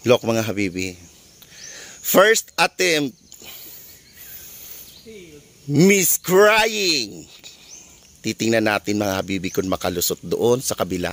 Look mga habibi. First attempt. Miss crying. Titingnan natin mga habibi kung makalusot doon sa kabila.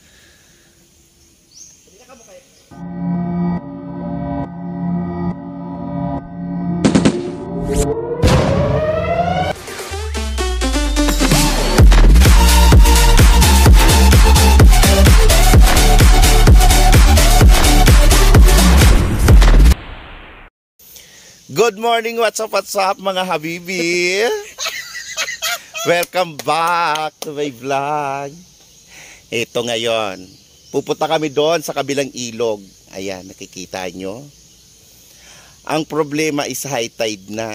Good morning, what's up mga habibi? Welcome back to my vlog. Ito ngayon, pupunta kami doon sa kabilang ilog. Ayan, nakikita nyo. Ang problema is high tide na.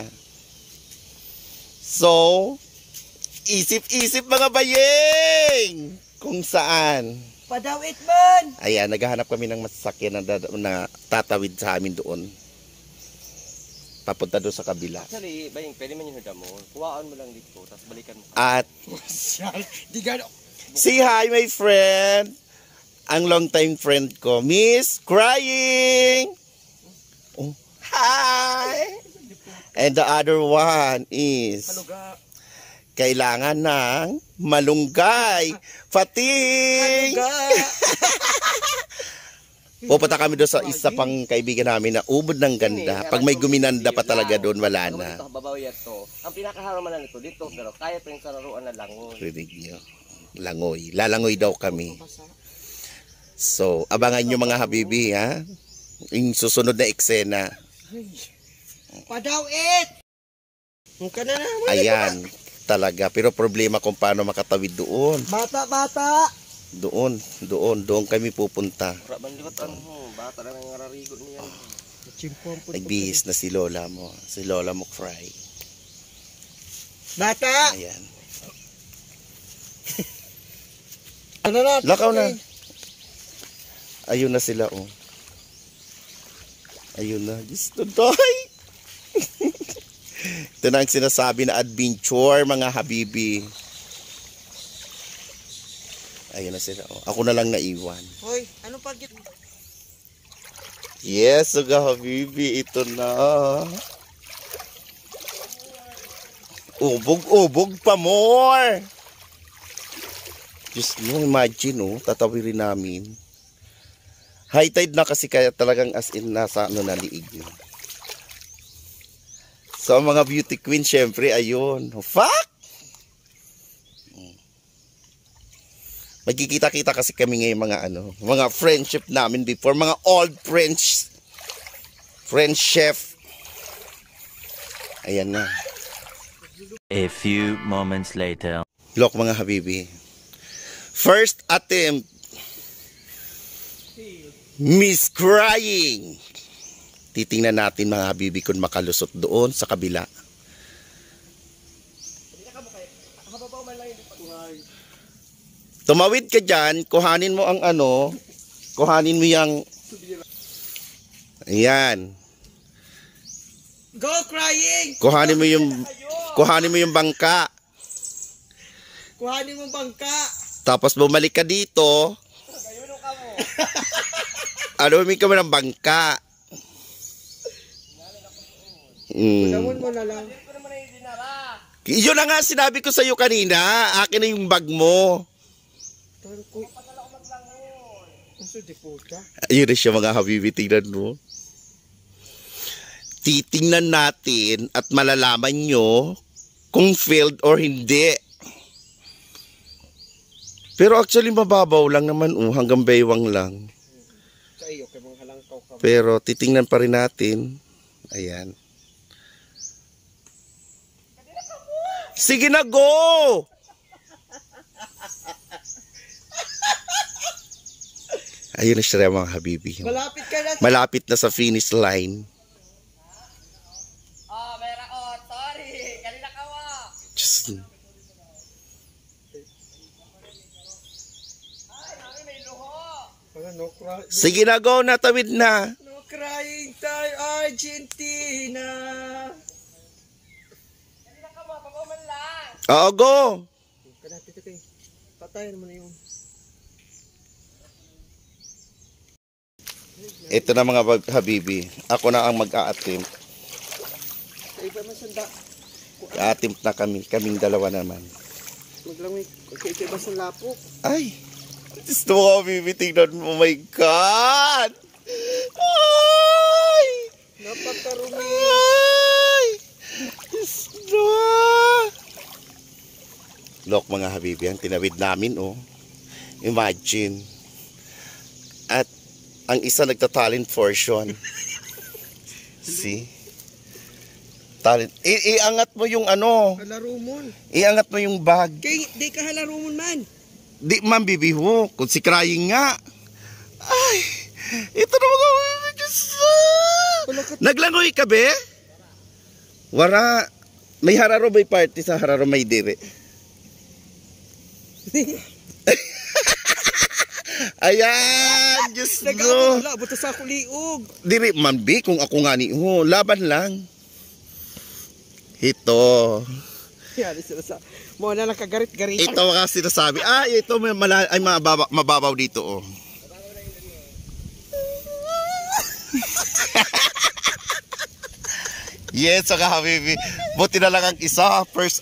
So, isip-isip mga bayeng kung saan. Padawit man! Ayan, naghahanap kami ng masasakyan na tatawid sa amin doon. Papunta doon sa kabila. Actually, baying, pwede man yung mo. Kuhaan mo lang dito, tapos balikan mo. At, Di gano. say hi my friend. Ang long time friend ko, Miss Crying. Oh, hi. And the other one is, kailangan ng malunggay. Fating. Pupunta kami doon sa isa pang kaibigan namin na ubod ng ganda. Pag may guminanda pa talaga doon, wala na. Ang pinakaharaman na nito dito, pero kaya pa yung sararuan na langoy. Rinig nyo. Langoy. Lalangoy daw kami. So, abangan nyo mga habibi, ha? Yung susunod na eksena. Padawit! Ayan, talaga. Pero problema kung paano makatawid doon. Bata! Doon kami pupunta. Bata na nangararigo niya. Nagbihis na si Lola mo. Si Lola mo cry. Bata! Ayan. Ano na? Lakaw na. Ayun na sila, oh. Ayun na. Gusto doy. Ito na ang sinasabi na adventure, mga habibi. Ayun na sila, oh. Ako na lang naiwan. Hoy, ano pag... Yes, mga habibi. Ito na. Ubog pa more. Just no, imagine, oh. Tatawirin namin. High tide na kasi kaya talagang as in nasa ano na liig na. So mga beauty queen, syempre, ayun. Oh, fuck! Magkikita-kita kasi kami ngayon mga friendship namin before, mga old French chef. Ayan na. A few moments later. Look mga habibi. First attempt. Miss crying. Titingnan natin mga habibi kung makalusot doon sa kabila. Tumawid ka dyan, kuhanin mo ang kuhanin mo yung, ayan. Go crying! Kuhanin mo yung bangka. Kuhanin mo bangka. Tapos bumalik ka dito. Anumin ka mo ng bangka. Damon mo na lang. Yun na nga sinabi ko sa iyo kanina. Akin na yung bag mo. Ayun na siya mga habibi, tingnan mo. Titingnan natin at malalaman nyo kung failed or hindi. Pero actually mababaw lang naman, hanggang baywang lang. Pero titingnan pa rin natin. Ayan. Sige na, go! Ayun na siya mga habibi. Malapit ka na. Malapit na sa finish line. Oh, sorry. Kanina ka mo. Just... Sige na, go, natawid na. No crying tayo, Argentina. Kanina ka mo, pag-uman lang. Oo, go. Patayin mo na yun. Ito na mga habibi. Ako na ang mag-a-attempt. Sa iba man sanda. A-attempt na kami. Kaming dalawa naman. Maglangoy. Okay, sa iba sa lapok. Ay! Gusto mo ka, habibi. Tingnan mo. Oh my God! Ay! Napakarumi. Ay! Gusto! Look mga habibi. Ang tinawid namin, oh. Imagine. At ang isa nagta-talent portion. See? Talent. Iangat mo yung ano. Halarumon. Iangat mo yung bag. Kay, di ka halarumon man. Di man bibiho. Kung si crying nga. Ay! Ito na mga Diyos. Naglangoy ka be? Wara. May hararo may party sa hararo may dire. Ayan, Diyos ko. Nag-aabot wala, buta sa ako liog. Diri man bi kung ako nga ni laban lang. Ito. Yan, sila sa mo na nakagarit-garit. Ito mga sinasabi. Ito may ay mababaw dito oh. Yes, saka habibi. Buti na lang ang isa. First.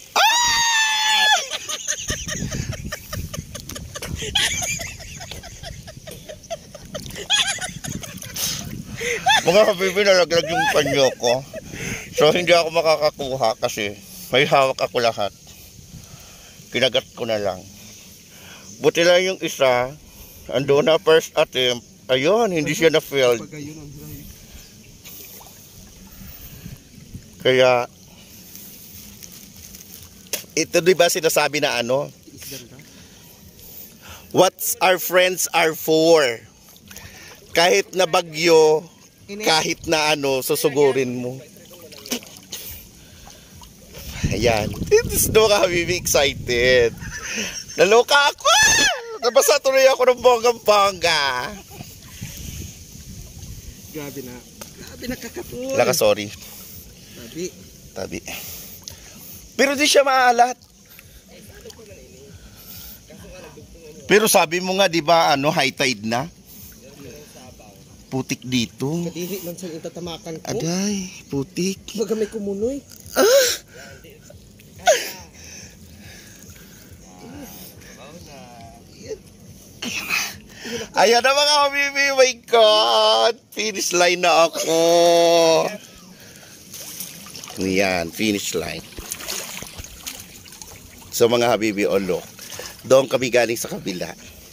Mga habibi, nalaglag yung panyo ko. So, hindi ako makakakuha kasi may hawak ako lahat. Kinagat ko na lang. Buti lang yung isa. Ando na first attempt. Ayun, hindi siya na-failed. Kaya, ito diba sinasabi na ano? What's our friends are for? Kahit na bagyo, kahit na ano, susugurin mo. Ayan. Gusto ka, habibi, excited. Naloka ako! Nabasa tuloy ako ng bonggang-bongga. Grabe na. Grabe na kakapul. Laka, sorry. Tabi. Pero di siya maalat. Pero sabi mo nga, di ba, ano, high tide na? Putik dito. Kadili man sa itatamakan ko. Aday, putik. Baga may kumunoy. Ayan na mga habibi, my God. Finish line na ako. Ayan, finish line. So mga habibi, look. Doon kami galing sa kabila.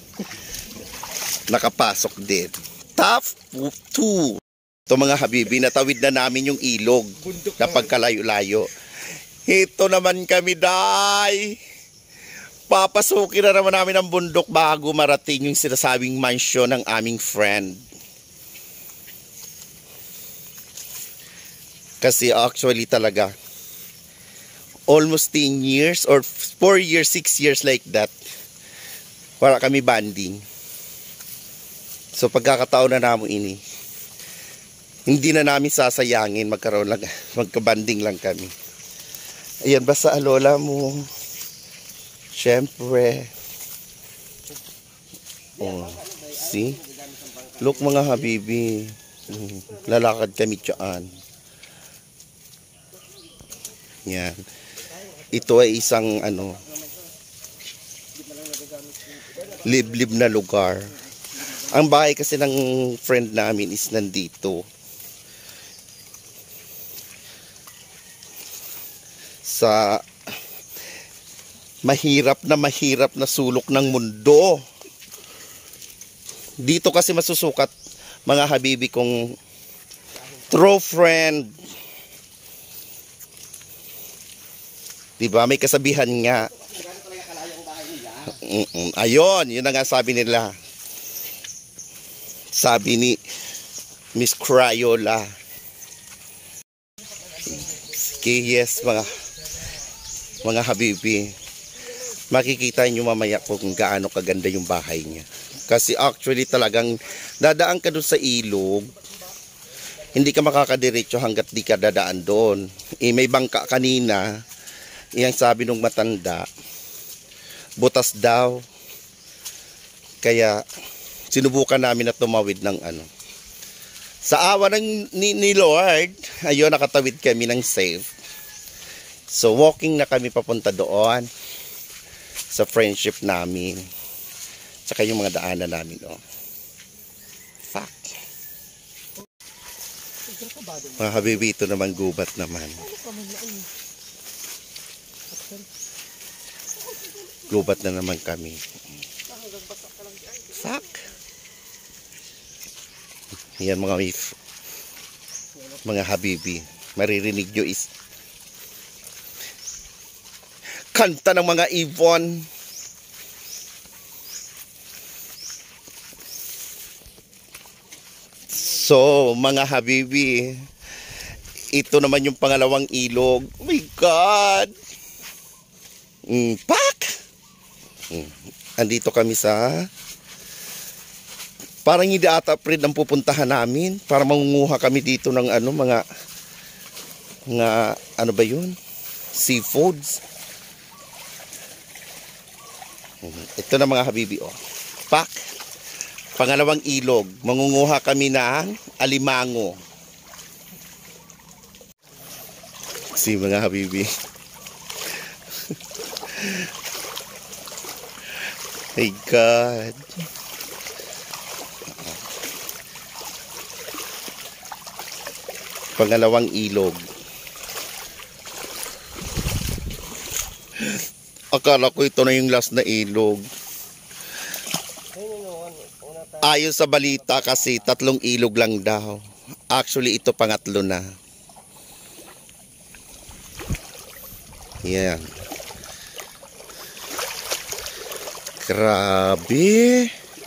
Nakapasok din. Top 2. Ito mga habibi, natawid na namin yung ilog na pagkalayo-layo. Ito naman kami, day. Papasukin na naman namin ang bundok bago marating yung sinasabing mansion ng aming friend. Kasi actually talaga, almost 10 years or 4 years, 6 years like that, wala kami banding. So pagkakataon na namin ini, hindi na namin sasayangin, magkabanding lang kami. Ayan, basta lola mo. Siyempre. Oh, see? Look mga habibi. Lalakad kami dyan. Yan. Ito ay isang ano, liblib na lugar. Ang bahay kasi ng friend namin is nandito. Sa mahirap na sulok ng mundo. Dito kasi masusukat mga habibi kong true friend. Diba? May kasabihan nga. Ayun, yun na nga sabi nila. Sabi ni Miss Crayola. Okay, yes, mga habibi. Makikita nyo mamaya kung gaano kaganda yung bahay niya. Kasi actually talagang dadaan ka doon sa ilog, hindi ka makakadiretso hanggat di ka dadaan doon. May bangka kanina, iyang sabi nung matanda, butas daw. Kaya sinubukan namin na tumawid ng ano, Sa awa ni Lord, ayun, nakatawid kami ng safe. So, walking na kami papunta doon sa friendship namin. Tsaka yung mga daanan namin, oh. Fuck. Mga habibi, ito naman gubat naman. Gubat na naman kami. Fuck. Yan mga habibi. Maririnig nyo is kanta ng mga ibon. So, mga habibi, ito naman yung pangalawang ilog. Oh my God! Pak! Andito kami sa... Parang hindi ata Fred ang pupuntahan namin para mangunguha kami dito ng ano, mga ano ba yun? Seafoods. Ito na mga habibi, oh. Pak! Pangalawang ilog. Mangunguha kami ng alimango. Si mga habibi. My God. Pangalawang ilog. Akala ko ito na yung last na ilog. Ayon sa balita kasi 3 ilog lang daw. Actually ito pangatlo na. Yan. Grabe.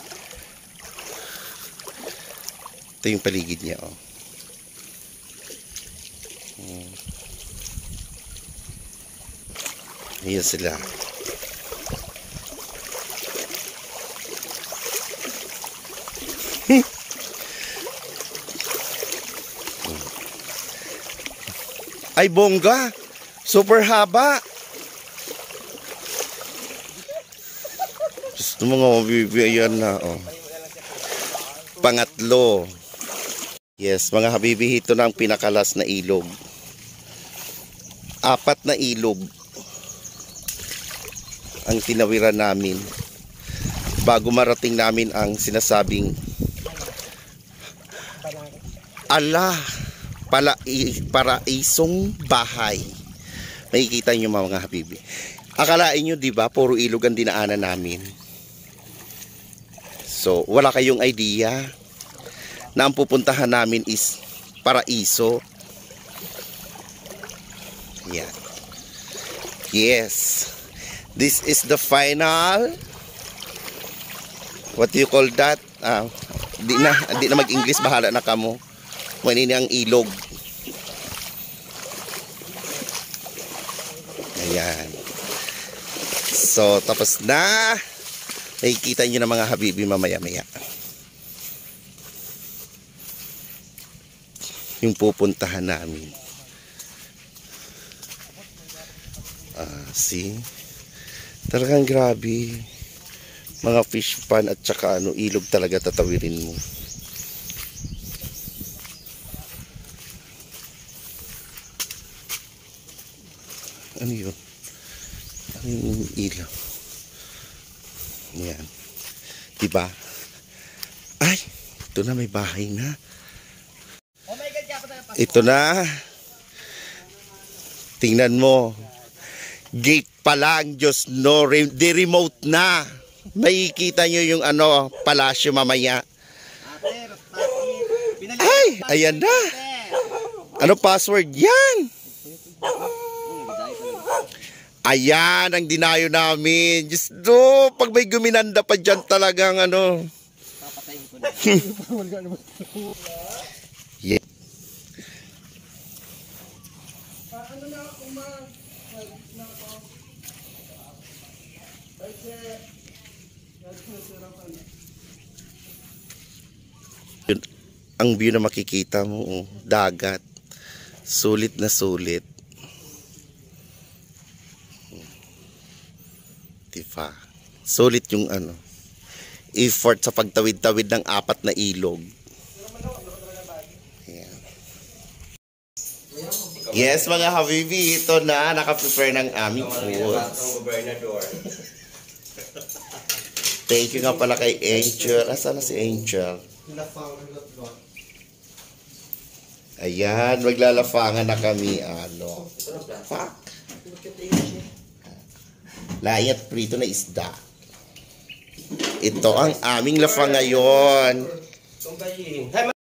Ito yung paligid niya, oh. Ayan sila. Ay, bongga. Super haba. Gusto mga mabibi. Ayan na, oh. Pangatlo. Yes, mga habibi, ito na ang pinakalas na ilog. 4 na ilog ang tinawiran namin bago marating namin ang sinasabing paraisong bahay. Makikita nyo mga habibi. Akalain nyo, diba, puro ilog ang dinaanan namin. So, wala kayong idea na ang pupuntahan namin is paraiso. Yan. Yes. This is the final. What do you call that? Di na mag-English, bahala na kamo. Manini ang ilog. Ayan. So, tapos na. Nakikita nyo na mga habibi mamaya-maya. Yung pupuntahan namin. See? Talagang grabe. Mga fish pan at saka ano, ilog talaga tatawirin mo. Ano yun? Ano yung ilaw? Yan. Diba? Ay! Ito na, may bahay na. Ito na. Tingnan mo. Gate pa lang, Diyos no. Di remote na. Makikita nyo yung ano, palasyo mamaya. Ay! Ayan na. Ano password? Yan! Ayan ang dinayo namin. Diyos no, pag may guminanda pa dyan talagang ano. Papatayin ko na. Yeah. Yun, ang view na makikita mo, oh, dagat. Sulit na sulit. Diba? Sulit yung ano, effort sa pagtawid-tawid ng 4 na ilog. Yes, mga habibi, ito na. Naka-prepare ng aming food. gobernador. Thank you nga pala kay Angel. Asan na si Angel? Ayan, maglalafangan na kami. Ano? Fuck. Layat prito na isda. Ito ang aming lafang ngayon. Tumbayin.